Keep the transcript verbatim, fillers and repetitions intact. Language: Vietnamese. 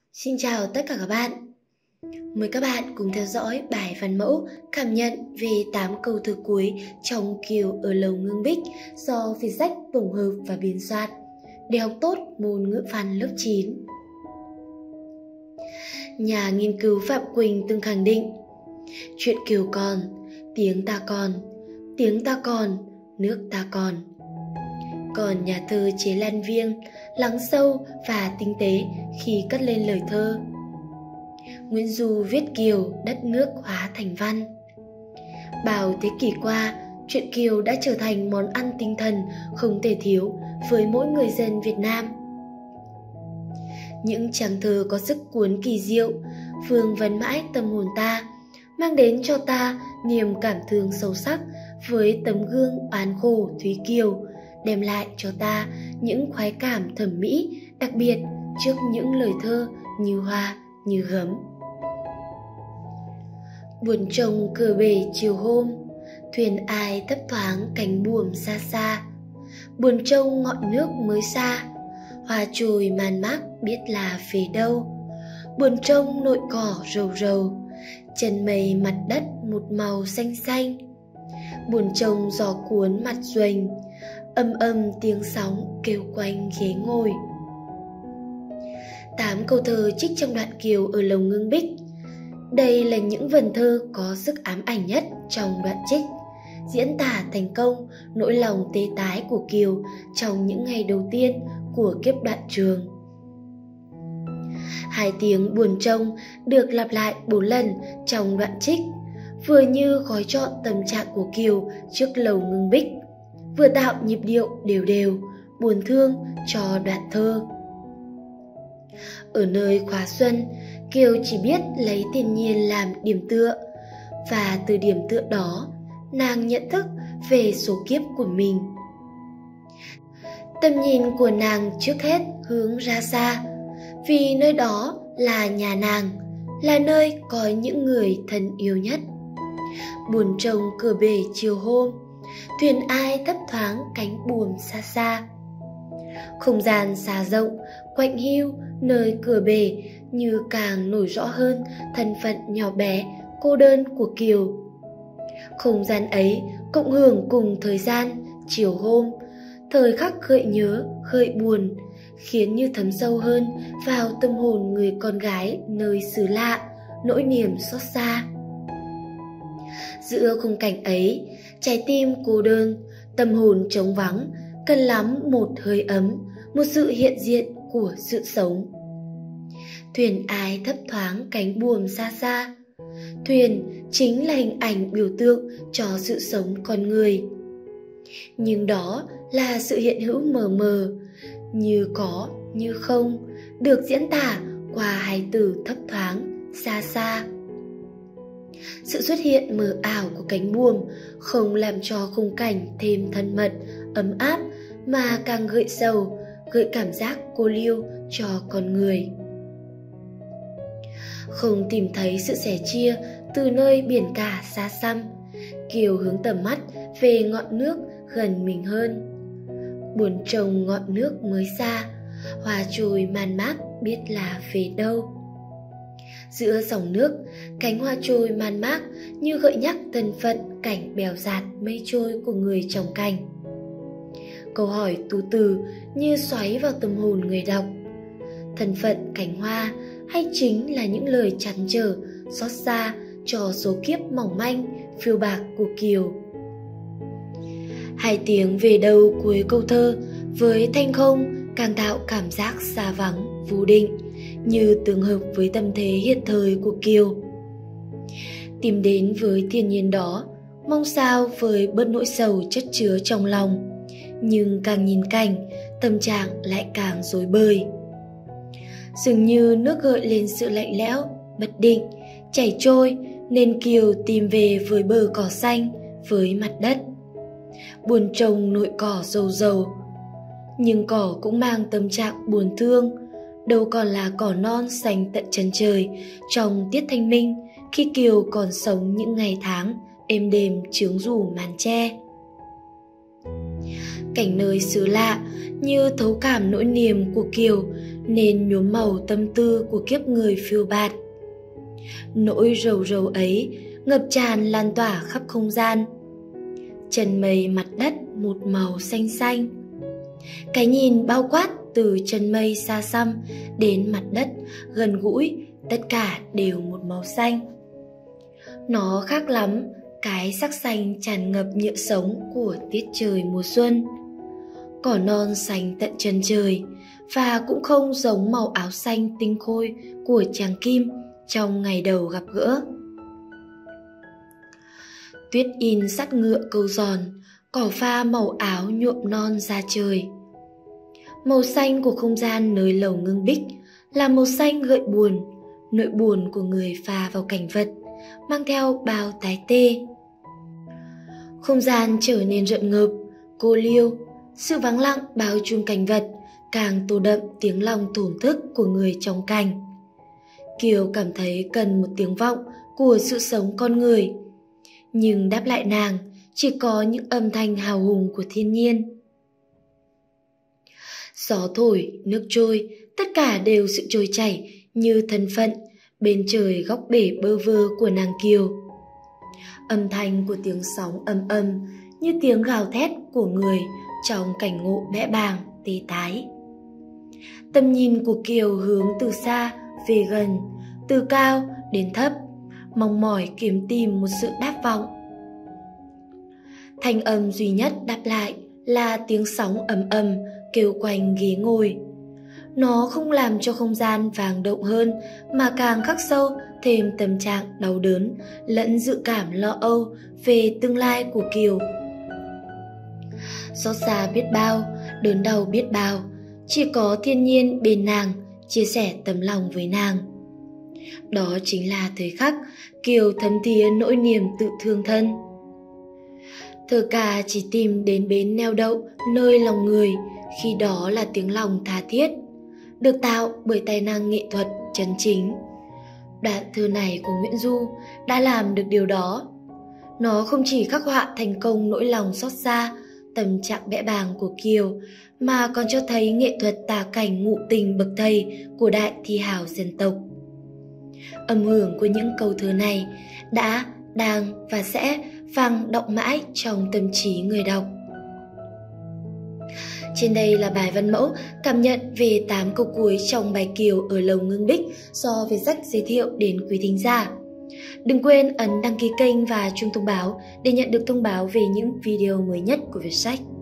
Xin chào tất cả các bạn. Mời các bạn cùng theo dõi bài văn mẫu cảm nhận về tám câu thơ cuối trong Kiều ở Lầu Ngưng Bích do Việt Sách tổng hợp và biên soạn để học tốt môn ngữ văn lớp chín. Nhà nghiên cứu Phạm Quỳnh từng khẳng định: chuyện Kiều còn, tiếng ta còn, tiếng ta còn, nước ta còn. Còn nhà thơ Chế Lan Viêng lắng sâu và tinh tế khi cất lên lời thơ. Nguyễn Du viết Kiều, đất nước hóa thành văn. Bao thế kỷ qua, chuyện Kiều đã trở thành món ăn tinh thần không thể thiếu với mỗi người dân Việt Nam. Những trang thơ có sức cuốn kỳ diệu, vương vấn mãi tâm hồn ta, mang đến cho ta niềm cảm thương sâu sắc với tấm gương oán khổ Thúy Kiều, đem lại cho ta những khoái cảm thẩm mỹ đặc biệt trước những lời thơ như hoa, như gấm. Buồn trông cửa bể chiều hôm, thuyền ai thấp thoáng cánh buồm xa xa. Buồn trông ngọn nước mới xa, hoa trồi man mác biết là về đâu. Buồn trông nội cỏ rầu rầu, chân mây mặt đất một màu xanh xanh. Buồn trông gió cuốn mặt duềnh, âm âm tiếng sóng kêu quanh ghế ngồi. Tám câu thơ trích trong đoạn Kiều ở Lầu Ngưng Bích. Đây là những vần thơ có sức ám ảnh nhất trong đoạn trích, diễn tả thành công nỗi lòng tê tái của Kiều trong những ngày đầu tiên của kiếp đoạn trường. Hai tiếng buồn trông được lặp lại bốn lần trong đoạn trích, vừa như gói trọn tâm trạng của Kiều trước Lầu Ngưng Bích, vừa tạo nhịp điệu đều đều, buồn thương cho đoạn thơ. Ở nơi khóa xuân, Kiều chỉ biết lấy thiên nhiên làm điểm tựa, và từ điểm tựa đó, nàng nhận thức về số kiếp của mình. Tầm nhìn của nàng trước hết hướng ra xa, vì nơi đó là nhà nàng, là nơi có những người thân yêu nhất. Buồn trông cửa bể chiều hôm, thuyền ai thấp thoáng cánh buồm xa xa. Không gian xa rộng, quạnh hiu nơi cửa bể như càng nổi rõ hơn thân phận nhỏ bé, cô đơn của Kiều. Không gian ấy cộng hưởng cùng thời gian, chiều hôm, thời khắc gợi nhớ, gợi buồn, khiến như thấm sâu hơn vào tâm hồn người con gái nơi xứ lạ, nỗi niềm xót xa. Giữa khung cảnh ấy, trái tim cô đơn, tâm hồn trống vắng, cần lắm một hơi ấm, một sự hiện diện của sự sống. Thuyền ai thấp thoáng cánh buồm xa xa. Thuyền chính là hình ảnh biểu tượng cho sự sống con người. Nhưng đó là sự hiện hữu mờ mờ, như có, như không, được diễn tả qua hai từ thấp thoáng, xa xa. Sự xuất hiện mờ ảo của cánh buồm không làm cho khung cảnh thêm thân mật, ấm áp, mà càng gợi sầu, gợi cảm giác cô liêu cho con người. Không tìm thấy sự sẻ chia từ nơi biển cả xa xăm, Kiều hướng tầm mắt về ngọn nước gần mình hơn. Buồn trông ngọn nước mới xa, hoa trồi man mác biết là về đâu. Giữa dòng nước, cánh hoa trôi man mác như gợi nhắc thân phận cảnh bèo dạt mây trôi của người trồng cành. Câu hỏi tú từ như xoáy vào tâm hồn người đọc. Thân phận cành hoa hay chính là những lời trăn trở, xót xa cho số kiếp mỏng manh, phiêu bạc của Kiều. Hai tiếng về đâu cuối câu thơ với thanh không càng tạo cảm giác xa vắng, vô định, như tương hợp với tâm thế hiện thời của Kiều. Tìm đến với thiên nhiên đó, mong sao với bớt nỗi sầu chất chứa trong lòng, nhưng càng nhìn cảnh, tâm trạng lại càng rối bời. Dường như nước gợi lên sự lạnh lẽo, bất định, chảy trôi, nên Kiều tìm về với bờ cỏ xanh, với mặt đất. Buồn trông nội cỏ rầu rầu, nhưng cỏ cũng mang tâm trạng buồn thương, đâu còn là cỏ non xanh tận chân trời trong tiết thanh minh khi Kiều còn sống những ngày tháng êm đềm chướng rủ màn tre. Cảnh nơi xứ lạ như thấu cảm nỗi niềm của Kiều, nên nhuốm màu tâm tư của kiếp người phiêu bạt. Nỗi rầu rầu ấy ngập tràn lan tỏa khắp không gian. Trần mây mặt đất một màu xanh xanh. Cái nhìn bao quát từ chân mây xa xăm đến mặt đất gần gũi, tất cả đều một màu xanh. Nó khác lắm cái sắc xanh tràn ngập nhựa sống của tiết trời mùa xuân. Cỏ non xanh tận chân trời, và cũng không giống màu áo xanh tinh khôi của chàng Kim trong ngày đầu gặp gỡ. Tuyết in sắt ngựa câu giòn, cỏ pha màu áo nhuộm non ra trời. Màu xanh của không gian nơi lầu Ngưng Bích là màu xanh gợi buồn, nỗi buồn của người pha vào cảnh vật, mang theo bao tái tê. Không gian trở nên rợn ngợp, cô liêu, sự vắng lặng bao trùm cảnh vật, càng tô đậm tiếng lòng thổn thức của người trong cảnh. Kiều cảm thấy cần một tiếng vọng của sự sống con người, nhưng đáp lại nàng chỉ có những âm thanh hào hùng của thiên nhiên. Gió thổi, nước trôi, tất cả đều sự trôi chảy như thân phận bên trời góc bể bơ vơ của nàng Kiều. Âm thanh của tiếng sóng ầm ầm như tiếng gào thét của người trong cảnh ngộ bẽ bàng tê tái. Tầm nhìn của Kiều hướng từ xa về gần, từ cao đến thấp, mong mỏi kiếm tìm một sự đáp vọng. Thanh âm duy nhất đáp lại là tiếng sóng ầm ầm kêu quanh ghế ngồi. Nó không làm cho không gian vàng động hơn, mà càng khắc sâu thêm tâm trạng đau đớn lẫn dự cảm lo âu về tương lai của Kiều. Xót xa biết bao, đớn đau biết bao, chỉ có thiên nhiên bên nàng chia sẻ tấm lòng với nàng. Đó chính là thời khắc Kiều thấm thía nỗi niềm tự thương thân. Thơ ca chỉ tìm đến bến neo đậu nơi lòng người, khi đó là tiếng lòng tha thiết, được tạo bởi tài năng nghệ thuật chân chính. Đoạn thơ này của Nguyễn Du đã làm được điều đó. Nó không chỉ khắc họa thành công nỗi lòng xót xa, tâm trạng bẽ bàng của Kiều, mà còn cho thấy nghệ thuật tả cảnh ngụ tình bậc thầy của đại thi hào dân tộc. Âm hưởng của những câu thơ này đã, đang và sẽ vang động mãi trong tâm trí người đọc. Trên đây là bài văn mẫu cảm nhận về tám câu cuối trong bài Kiều ở lầu Ngưng Bích do Viết Sách giới thiệu đến quý thính giả. Đừng quên ấn đăng ký kênh và chuông thông báo để nhận được thông báo về những video mới nhất của Viết Sách.